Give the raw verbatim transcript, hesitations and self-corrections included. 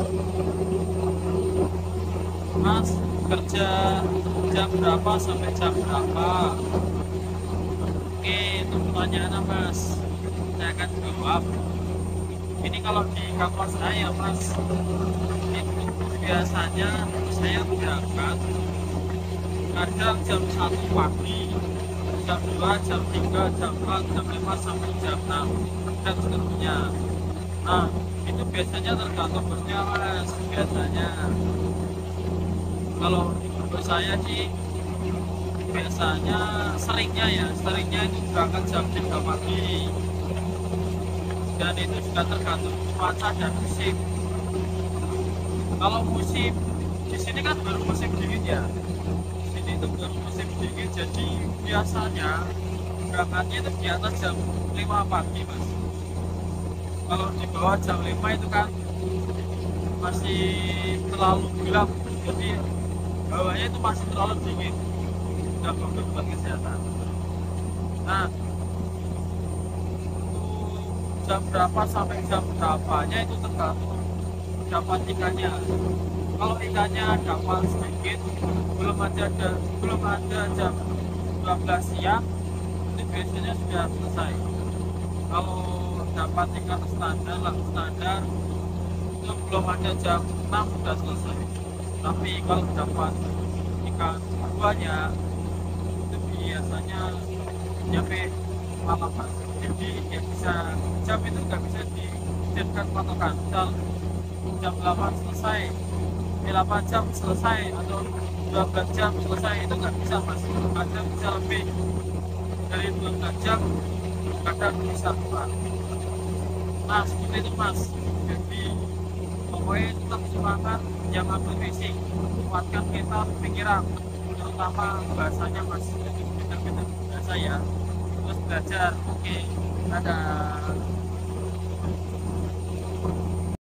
Mas kerja jam berapa sampai jam berapa? Oke, itu pertanyaannya Mas, saya akan jawab. Ini kalau di kantor saya Mas, itu biasanya saya berangkat kadang jam satu pagi, jam dua, jam tiga, jam empat, jam lima, sampai jam enam, dan seterusnya. Nah, itu biasanya tergantung bosnya Mas, biasanya. Kalau bos saya sih biasanya seringnya ya, seringnya itu berangkat jam tiga pagi. Dan itu juga tergantung cuaca dan musim. Kalau musim di sini kan baru musim dingin ya. Di sini itu baru musim dingin, jadi biasanya berangkatnya itu di atas jam lima pagi Mas. Kalau di bawah jam lima itu kan masih terlalu gelap, jadi bawahnya itu masih terlalu dingin, nggak bagus buat kesehatan. Nah, jam berapa sampai jam berapanya itu tergantung dapat ikannya. Kalau ikannya dapat sedikit, belum ada, ada belum ada jam dua belas siang, itu biasanya sudah selesai. Kalau dapat ikan standar lah, standar itu belum ada jam enam sudah selesai. Tapi kalau dapat ikan banyak, itu biasanya nyampe malam Mas. Jadi ya bisa, jam itu nggak bisa dijadikan patokan. Misal jam delapan selesai, delapan jam selesai, atau dua belas jam selesai, itu nggak bisa Mas. Kadang bisa lebih dari dua belas jam, kadang bisa kurang. Nah seperti itu Mas. Jadi pokoknya tetap semangat yang ambil fishing, kuatkan mental pikiran, terutama bahasanya Mas. Jadi pintar-pintar bahasa ya, terus belajar. Oke, ada.